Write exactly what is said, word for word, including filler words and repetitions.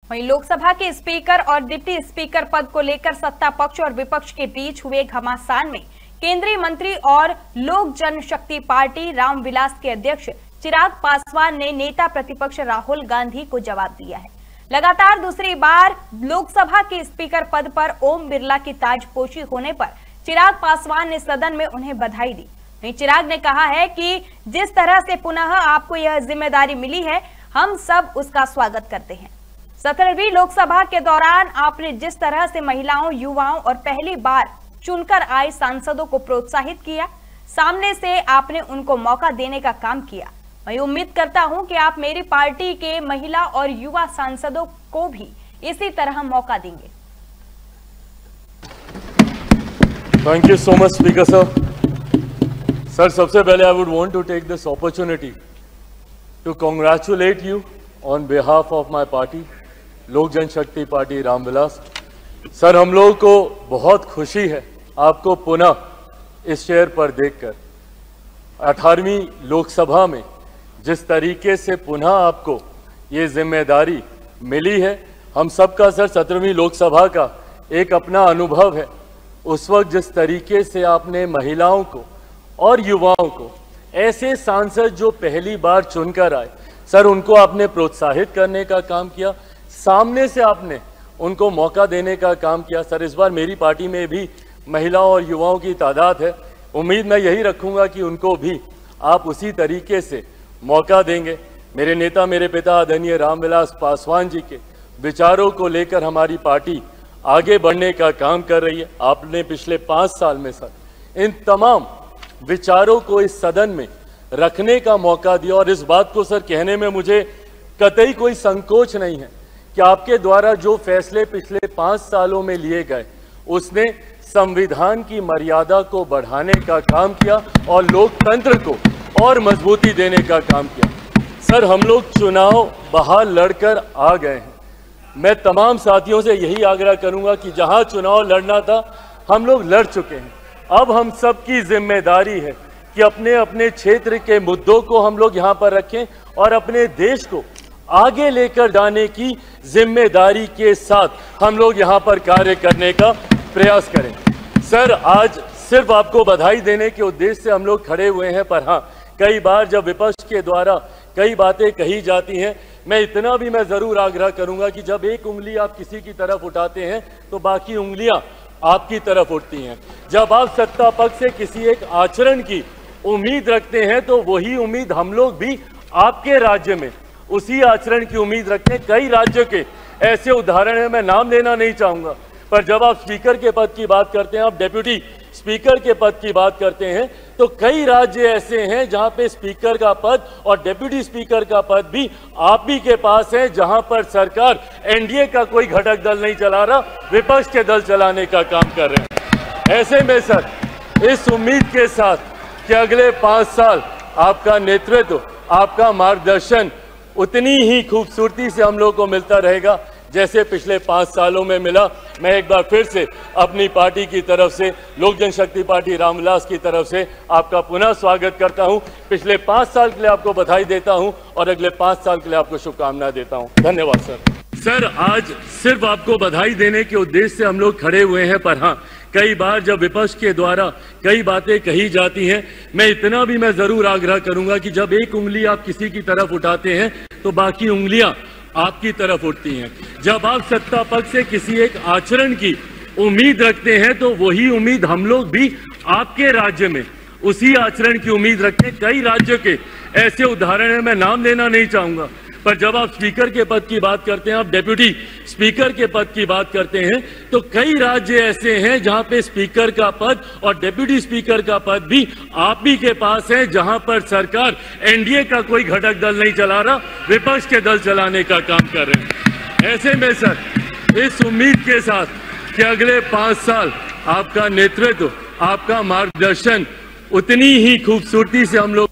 वहीं लोकसभा के स्पीकर और डिप्टी स्पीकर पद को लेकर सत्ता पक्ष और विपक्ष के बीच हुए घमासान में केंद्रीय मंत्री और लोक जनशक्ति पार्टी रामविलास के अध्यक्ष चिराग पासवान ने नेता प्रतिपक्ष राहुल गांधी को जवाब दिया है। लगातार दूसरी बार लोकसभा के स्पीकर पद पर ओम बिरला की ताजपोशी होने पर चिराग पासवान ने सदन में उन्हें बधाई दी। वहीं चिराग ने कहा है कि जिस तरह से पुनः आपको यह जिम्मेदारी मिली है, हम सब उसका स्वागत करते हैं। सत्रहवीं लोकसभा के दौरान आपने जिस तरह से महिलाओं, युवाओं और पहली बार चुनकर आए सांसदों को प्रोत्साहित किया, सामने से आपने उनको मौका देने का काम किया। मैं उम्मीद करता हूं कि आप मेरी पार्टी के महिला और युवा सांसदों को भी इसी तरह मौका देंगे। Thank you so much speaker sir. Sir, सबसे पहले I would want to take this opportunity to congratulate you on behalf of my party, Lok Janshakti party Ramvilas. Sir, हम लोगों को बहुत खुशी है आपको पुनः इस चेयर पर देखकर। अठारहवीं लोकसभा में जिस तरीके से पुनः आपको ये जिम्मेदारी मिली है, हम सबका सर सत्रहवीं लोकसभा का एक अपना अनुभव है। उस वक्त जिस तरीके से आपने महिलाओं को और युवाओं को, ऐसे सांसद जो पहली बार चुनकर आए, सर उनको आपने प्रोत्साहित करने का काम किया, सामने से आपने उनको मौका देने का काम किया। सर, इस बार मेरी पार्टी में भी महिलाओं और युवाओं की तादाद है। उम्मीद मैं यही रखूंगा कि उनको भी आप उसी तरीके से मौका देंगे। मेरे नेता, मेरे पिता आदरणीय रामविलास पासवान जी के विचारों को लेकर हमारी पार्टी आगे बढ़ने का काम कर रही है। आपने पिछले पाँच साल में सर इन तमाम विचारों को इस सदन में रखने का मौका दिया और इस बात को सर कहने में मुझे कतई कोई संकोच नहीं है कि आपके द्वारा जो फैसले पिछले पाँच सालों में लिए गए, उसने संविधान की मर्यादा को बढ़ाने का काम किया और लोकतंत्र को और मजबूती देने का काम किया। सर, हम लोग चुनाव बाहर लड़कर आ गए हैं। मैं तमाम साथियों से यही आग्रह करूंगा कि जहां चुनाव लड़ना था, हम लोग लड़ चुके हैं। अब हम सब की जिम्मेदारी है कि अपने अपने क्षेत्र के मुद्दों को हम लोग यहां पर रखें और अपने देश को आगे लेकर जाने की जिम्मेदारी के साथ हम लोग यहां पर कार्य करने का प्रयास करें। सर, आज सिर्फ आपको बधाई देने के उद्देश्य से हम लोग खड़े हुए हैं, पर हाँ, कई बार जब विपक्ष के द्वारा कई बातें कही जाती हैं, मैं इतना भी मैं जरूर आग्रह करूंगा कि जब एक उंगली आप किसी की तरफ उठाते हैं तो बाकी उंगलियां आपकी तरफ उठती हैं। जब आप सत्ता पक्ष से किसी एक आचरण की उम्मीद रखते हैं तो वही उम्मीद हम लोग भी आपके राज्य में उसी आचरण की उम्मीद रखते हैं। कई राज्यों के ऐसे उदाहरण हैं, मैं नाम लेना नहीं चाहूंगा, पर जब आप स्पीकर के पद की बात करते हैं, आप डेप्यूटी स्पीकर के पद की बात करते हैं, तो कई राज्य ऐसे हैं जहां पे स्पीकर का पद और डेप्यूटी स्पीकर का पद भी आप ही के पास है, जहां पर सरकार एनडीए का कोई घटक दल नहीं चला रहा, विपक्ष के दल चलाने का काम कर रहे हैं। ऐसे में सर, इस उम्मीद के साथ कि अगले पांच साल आपका नेतृत्व, आपका मार्गदर्शन उतनी ही खूबसूरती से हम लोग को मिलता रहेगा जैसे पिछले पाँच सालों में मिला। मैं एक बार फिर से अपनी पार्टी की तरफ से, लोक जनशक्ति पार्टी रामविलास की तरफ से आपका पुनः स्वागत करता हूं। पिछले पाँच साल के लिए आपको बधाई देता हूं और अगले पाँच साल के लिए आपको शुभकामनाएं देता हूं। धन्यवाद सर। सर, आज सिर्फ आपको बधाई देने के उद्देश्य से हम लोग खड़े हुए हैं, पर हाँ, कई बार जब विपक्ष के द्वारा कई बातें कही जाती हैं, मैं इतना भी मैं जरूर आग्रह करूंगा कि जब एक उंगली आप किसी की तरफ उठाते हैं तो बाकी उंगलियां आपकी तरफ उठती हैं। जब आप सत्ता पक्ष से किसी एक आचरण की उम्मीद रखते हैं तो वही उम्मीद हम लोग भी आपके राज्य में उसी आचरण की उम्मीद रखते हैं। कई राज्यों के ऐसे उदाहरण हैं, मैं नाम लेना नहीं चाहूंगा, पर जब आप स्पीकर के पद की बात करते हैं, आप डेप्यूटी स्पीकर के पद की बात करते हैं, तो कई राज्य ऐसे हैं जहां पे स्पीकर का पद और डेप्यूटी स्पीकर का पद भी आप ही के पास है, जहां पर सरकार एनडीए का कोई घटक दल नहीं चला रहा, विपक्ष के दल चलाने का काम कर रहे हैं। ऐसे में सर, इस उम्मीद के साथ कि अगले पांच साल आपका नेतृत्व, आपका मार्गदर्शन उतनी ही खूबसूरती से हम लोग